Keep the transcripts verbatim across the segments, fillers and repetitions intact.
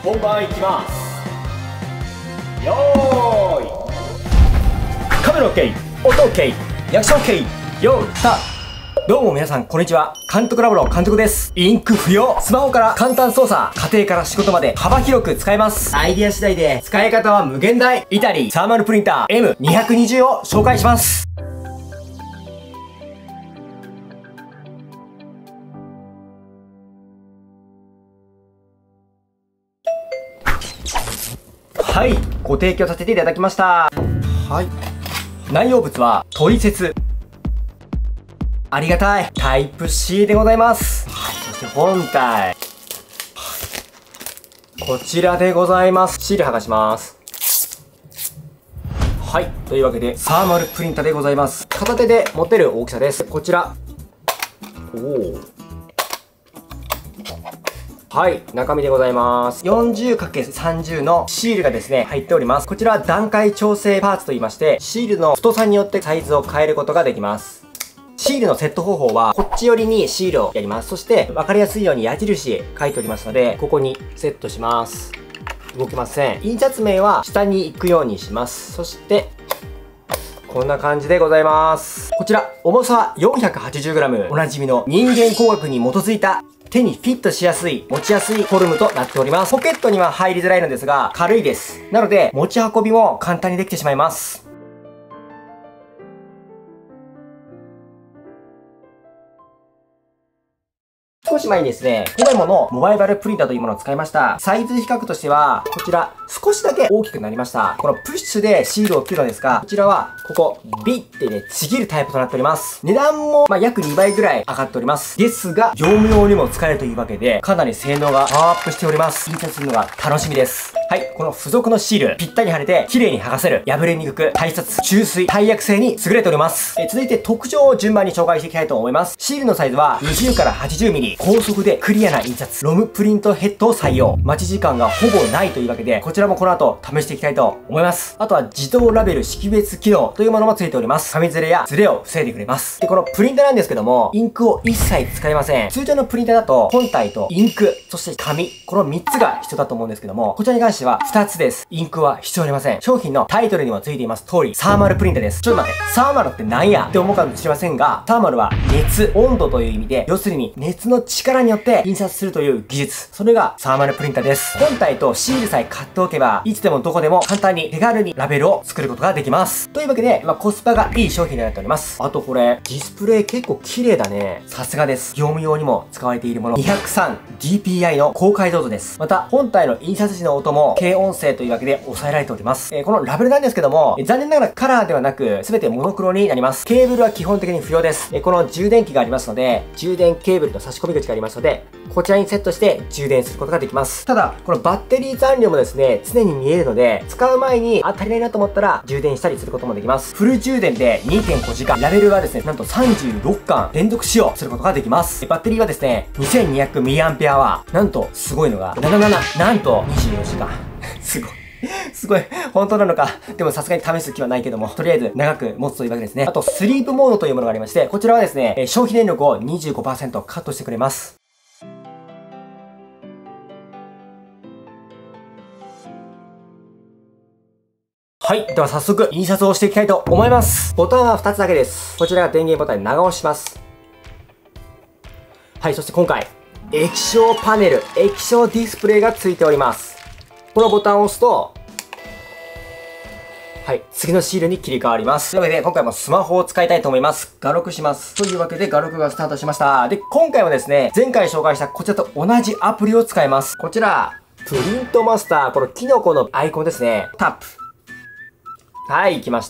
本番いきます。よーい、カメラ OK、 音 OK、 リアクション OK、 よーいスタート。どうも皆さんこんにちは、監督ラボの監督です。インク不要、スマホから簡単操作、家庭から仕事まで幅広く使えます。アイディア次第で使い方は無限大。イタリーサーマルプリンター エムにひゃくにじゅう を紹介します。はい、ご提供させていただきました。はい。内容物は、トリセツ。ありがたい。タイプ シー でございます。はい、そして本体。こちらでございます。シール剥がします。はい。というわけで、サーマルプリンターでございます。片手で持てる大きさです。こちら。おお。はい、中身でございます。よんじゅうかけるさんじゅう のシールがですね、入っております。こちらは段階調整パーツと言いまして、シールの太さによってサイズを変えることができます。シールのセット方法は、こっち寄りにシールをやります。そして、わかりやすいように矢印書いておりますので、ここにセットします。動きません。印刷面は下に行くようにします。そして、こんな感じでございます。こちら、重さは よんひゃくはちじゅうグラム。おなじみの人間工学に基づいた手にフィットしやすい、持ちやすいフォルムとなっております。ポケットには入りづらいのですが、軽いです。なので、持ち運びも簡単にできてしまいます。少し前にですね、コメモのモバイバルプリンターというものを使いました。サイズ比較としては、こちら、少しだけ大きくなりました。このプッシュでシールを切るのですが、こちらは、ここ、ビッてね、ちぎるタイプとなっております。値段も、まあ、約にばいぐらい上がっております。ですが、業務用にも使えるというわけで、かなり性能がパワーアップしております。印刷するのが楽しみです。はい、この付属のシール、ぴったり貼れて、綺麗に剥がせる、破れにくく、耐殺、吸水、耐薬性に優れております。え続いて特徴を順番に紹介していきたいと思います。シールのサイズは、にじゅうからはちじゅうミリ、高速でクリアな印刷、ロムプリントヘッドを採用。待ち時間がほぼないというわけで、こちらもこの後試していきたいと思います。あとは自動ラベル識別機能というものもついております。紙ずれやずれを防いでくれます。で、このプリンターなんですけども、インクを一切使いません。通常のプリンターだと、本体とインク、そして紙、このみっつが必要だと思うんですけども、こちらに関してはふたつです。インクは必要ありません。商品のタイトルにもついています通り、サーマルプリンターです。ちょっと待って、サーマルってなんやって思うかもしれませんが、サーマルは熱、温度という意味で、要するに熱の力によって印刷するという技術。それがサーマルプリンターです。本体とシールさえ買っておけば、いつでもどこでも簡単に手軽にラベルを作ることができます。というわけで、まあ、コスパがいい商品になっております。あとこれ、ディスプレイ結構綺麗だね。さすがです。業務用にも使われているもの。にひゃくさんディーピーアイ の高解像度です。また、本体の印刷時の音も軽音声というわけで抑えられております。えー、このラベルなんですけども、えー、残念ながらカラーではなく、すべてモノクロになります。ケーブルは基本的に不要です。えー、この充電器がありますので、充電ケーブルと差し込み口がありますので、こちらにセットして充電することができます。ただ、このバッテリー残量もですね、常に見えるので、使う前に、あ、足りないなと思ったら、充電したりすることもできます。フル充電で にてんごじかん。ラベルはですね、なんとさんじゅうろっかん連続使用することができます。バッテリーはですね、にせんにひゃくミリアンペアワー。なんと、すごいのが、なななな、なんとにじゅうよじかん。すごい。すごい。本当なのか。でもさすがに試す気はないけども、とりあえず長く持つというわけですね。あと、スリープモードというものがありまして、こちらはですね、消費電力を にじゅうごパーセント カットしてくれます。はい。では早速、印刷をしていきたいと思います。ボタンはふたつだけです。こちらが電源ボタンで長押します。はい。そして今回、液晶パネル、液晶ディスプレイがついております。このボタンを押すと、はい。次のシールに切り替わります。というわけで、今回もスマホを使いたいと思います。画録します。というわけで、画録がスタートしました。で、今回はですね、前回紹介したこちらと同じアプリを使います。こちら、プリントマスター、このキノコのアイコンですね。タップ。はい、来ました。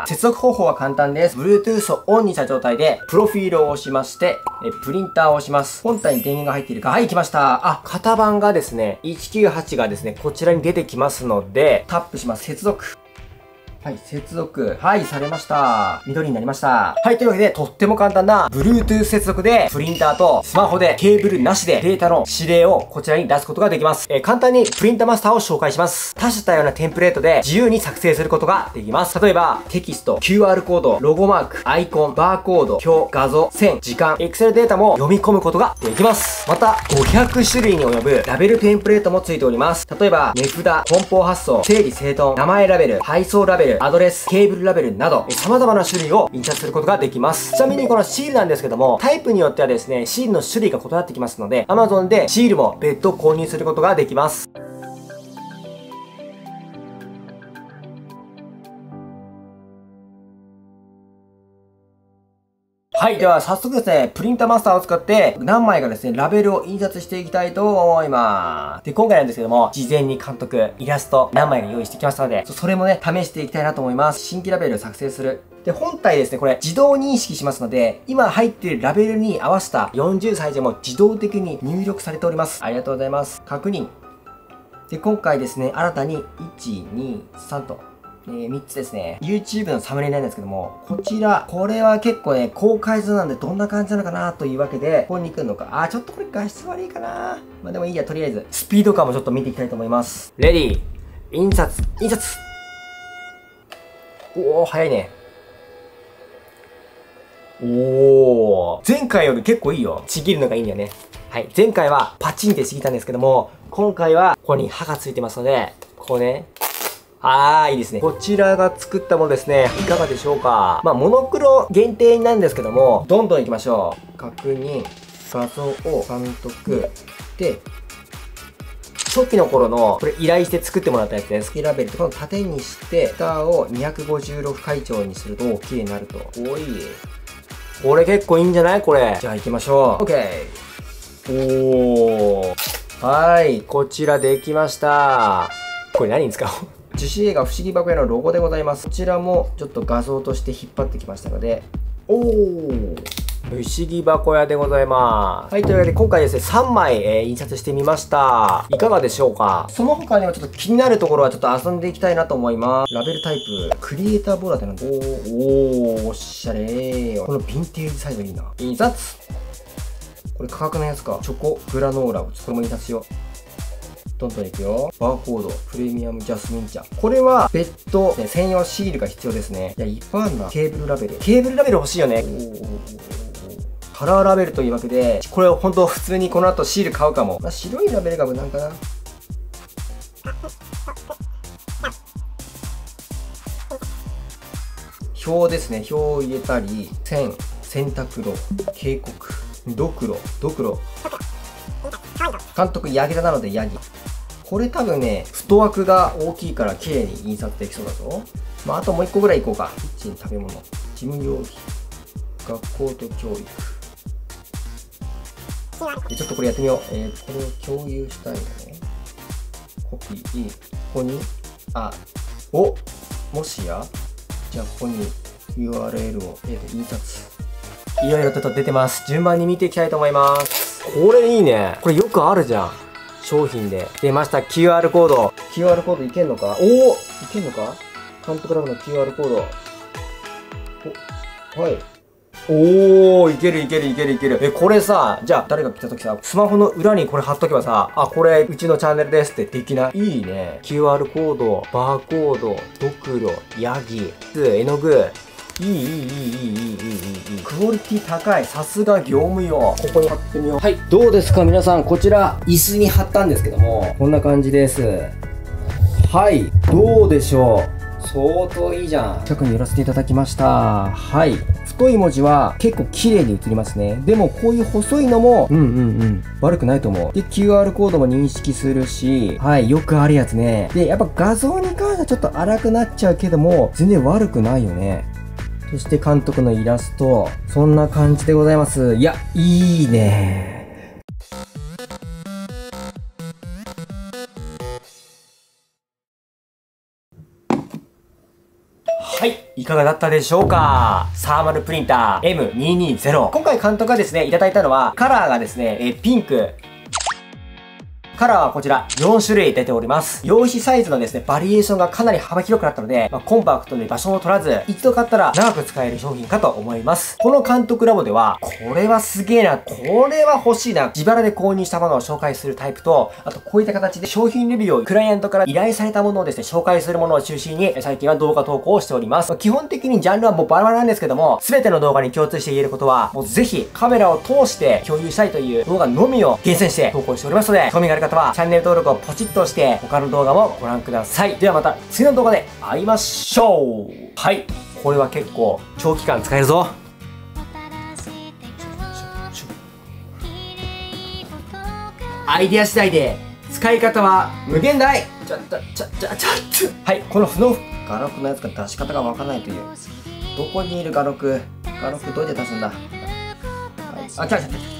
接続方法は簡単です。Bluetooth をオンにした状態で、プロフィールを押しまして、えプリンターを押します。本体に電源が入っているか。はい、来ました。あ、型番がですね、いちきゅうはちがですね、こちらに出てきますので、タップします。接続。 はい、接続。はい、されました。緑になりました。はい、というわけで、とっても簡単な Bluetooth 接続で、プリンターとスマホでケーブルなしでデータの指令をこちらに出すことができます。えー、簡単にプリンターマスターを紹介します。多種多様なテンプレートで自由に作成することができます。例えば、テキスト、キューアール コード、ロゴマーク、アイコン、バーコード、表、画像、線、時間、Excel データも読み込むことができます。また、ごひゃくしゅるいに及ぶラベルテンプレートもついております。例えば、値札、梱包発送、整理整頓、名前ラベル、配送ラベル、アドレス、ケーブルラベルなど、様々な種類を印刷することができます。ちなみにこのシールなんですけども、タイプによってはですね、シールの種類が異なってきますので、Amazon でシールも別途購入することができます。はい。では、早速ですね、プリンターマスターを使って、何枚かですね、ラベルを印刷していきたいと思います。で、今回なんですけども、事前に監督、イラスト、何枚か用意してきましたので、それもね、試していきたいなと思います。新規ラベルを作成する。で、本体ですね、これ、自動認識しますので、今入っているラベルに合わせたよんじゅうサイズも自動的に入力されております。ありがとうございます。確認。で、今回ですね、新たに、いち、に、さんと、えー、みっつですね。YouTube のサムネイルなんですけども、こちら、これは結構ね、高解像なんでどんな感じなのかなというわけで、ここに来るのか。あー、ちょっとこれ画質悪いかな。まあでもいいや、とりあえず。スピード感もちょっと見ていきたいと思います。レディー、印刷、印刷。おー、早いね。おー。前回より結構いいよ。ちぎるのがいいんだよね。はい。前回はパチンってちぎったんですけども、今回はここに刃がついてますので、こうね。あー、いいですね。こちらが作ったものですね。いかがでしょうか。まあ、モノクロ限定なんですけども、どんどん行きましょう。確認、画像を監督。で、初期の頃の、これ依頼して作ってもらったやつです。ラベルってこの縦にして、蓋をにひゃくごじゅうろく回調にすると、綺麗になると。おい。これ結構いいんじゃない？これ。じゃあ行きましょう。OK。おー。はい。こちらできました。これ何に使おう？樹脂映画不思議箱屋のロゴでございます。こちらもちょっと画像として引っ張ってきましたので、おー、不思議箱屋でございます。はい、というわけで今回ですね、さんまい、えー、印刷してみました。いかがでしょうか？その他にもちょっと気になるところはちょっと遊んでいきたいなと思います。ラベルタイプ、クリエイターボーダーってなんだ？おー、おー、おしゃれー。このヴィンテージサイズいいな。印刷！これ価格のやつか。チョコグラノーラをこれも印刷しよう。どんどんいくよ。バーコード、プレミアムジャスミン茶。これは別途、ね、専用シールが必要ですね。いや、いっぱいあるな。ケーブルラベル。ケーブルラベル欲しいよね。カラーラベルというわけで、これを本当普通にこの後シール買うかも。まあ、白いラベルが無難かな。表ですね。表を入れたり、線、選択路、警告、ドクロ、ドクロ。監督、ヤギ座なのでヤギ。これ多分ね、太枠が大きいから綺麗に印刷できそうだぞ。まあ、あともう一個ぐらいいこうか。キッチン、食べ物、事務用品、学校と教育。でちょっとこれやってみよう。えー、これを共有したいのね。コピー、ここに、あ、お、もしやじゃあここに ユーアールエル を、えーと、印刷。いろいろと出てます。順番に見ていきたいと思います。これいいね。これよくあるじゃん。商品で。出ました。キューアール コード。キューアール コードいけんのか？おおいけんのか？監督ラブの キューアール コード。お、はい。おー、いけるいけるいけるいける。え、これさ、じゃあ誰が来た時さ、スマホの裏にこれ貼っとけばさ、あ、これうちのチャンネルですってできない？いいね。キューアール コード、バーコード、ドクロ、ヤギ、絵の具。いいいいいいいいいいいいいい。クオリティ高い。さすが業務用。ここに貼ってみよう。はい。どうですか皆さん。こちら、椅子に貼ったんですけども、こんな感じです。はい。どうでしょう？相当いいじゃん。近くに寄らせていただきました。はい。太い文字は結構綺麗に映りますね。でもこういう細いのも、うんうんうん。悪くないと思う。で、キューアール コードも認識するし、はい。よくあるやつね。で、やっぱ画像に関してはちょっと荒くなっちゃうけども、全然悪くないよね。そして監督のイラスト。そんな感じでございます。いや、いいね。はい。いかがだったでしょうか？サーマルプリンター エムにひゃくにじゅう。今回監督がですね、いただいたのは、カラーがですね、えピンク。 カラーはこちらよんしゅるい出ております。用紙サイズのですね、バリエーションがかなり幅広くなったので、まあ、コンパクトに場所を取らず、一度買ったら長く使える商品かと思います。この監督ラボでは、これはすげえな、これは欲しいな、自腹で購入したものを紹介するタイプと、あとこういった形で商品レビューをクライアントから依頼されたものをですね、紹介するものを中心に、最近は動画投稿をしております。まあ、基本的にジャンルはもうバラバラなんですけども、すべての動画に共通して言えることは、もうぜひカメラを通して共有したいという動画のみを厳選して投稿しておりますので、興味がある方はチャンネル登録をポチッとして他の動画もご覧ください。ではまた次の動画で会いましょう。はい。これは結構長期間使えるぞ。アイデア次第で使い方は無限大。ちょちょちょちょちょっと。はい。この不能画録のやつが出し方がわからないという。どこにいる画録？画録どうやって出すんだ？はい、あ、来た来た来た。